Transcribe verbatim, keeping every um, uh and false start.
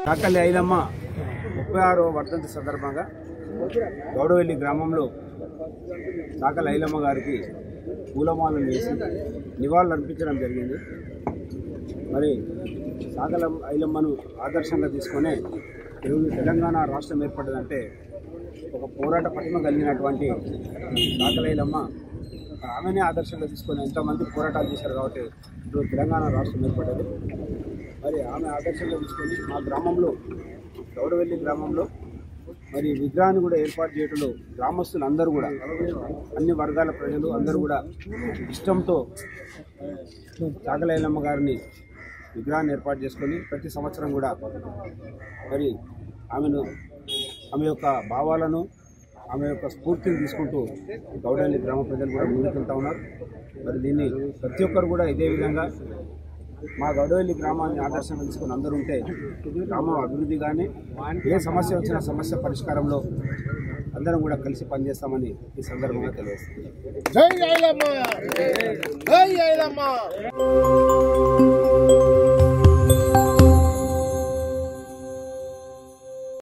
చాకలి ఐలమ్మ ముప్పై ఆరో వర్ధంతి సందర్భంగా గౌడవెల్లి గ్రామంలో చాకలి ఐలమ్మ గారికి పూలమాలను వేసి నివాళులు అర్పించడం జరిగింది. మరి చాకలి ఐలమ్మను ఆదర్శంగా తీసుకునే తెలుగు తెలంగాణ రాష్ట్రం ఏర్పడ్డదంటే ఒక పోరాట పటిమ కలిగినటువంటి చాకలి ఐలమ్మ ఆమెనే ఆదర్శంగా తీసుకొని ఎంతమంది పోరాటాలు చేశారు కాబట్టి ఇప్పుడు తెలంగాణ రాష్ట్రం ఏర్పడ్డది. మరి ఆమె ఆదర్శంగా తీసుకొని మా గ్రామంలో గౌడవెల్లి గ్రామంలో మరి విగ్రహాన్ని కూడా ఏర్పాటు చేయడంలో గ్రామస్తులు అందరూ కూడా అన్ని వర్గాల ప్రజలు అందరూ కూడా ఇష్టంతో చాకలి ఐలమ్మ గారిని విగ్రహాన్ని ఏర్పాటు చేసుకొని ప్రతి సంవత్సరం కూడా మరి ఆమెను ఆమె యొక్క భావాలను ఆమె యొక్క స్ఫూర్తిని తీసుకుంటూ గౌడవెల్లి గ్రామ ప్రజలు కూడా ముందుకెళ్తా ఉన్నారు. మరి దీన్ని ప్రతి ఒక్కరు కూడా ఇదే విధంగా మా గౌడవెల్లి గ్రామాన్ని ఆదర్శంగా తీసుకుని అందరూ ఉంటే గ్రామం అభివృద్ధి కానీ ఏ సమస్య వచ్చినా సమస్య పరిష్కారంలో అందరం కూడా కలిసి పనిచేస్తామని ఈ సందర్భంగా తెలియజేస్తుంది. జై ఐలమ్మ, జై ఐలమ్మ.